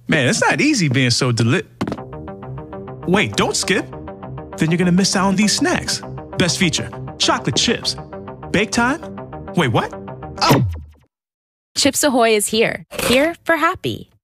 Man, it's not easy being so Wait, don't skip. Then you're gonna miss out on these snacks. Best feature, chocolate chips. Bake time? Wait, what? Oh! Chips Ahoy is here. Here for happy.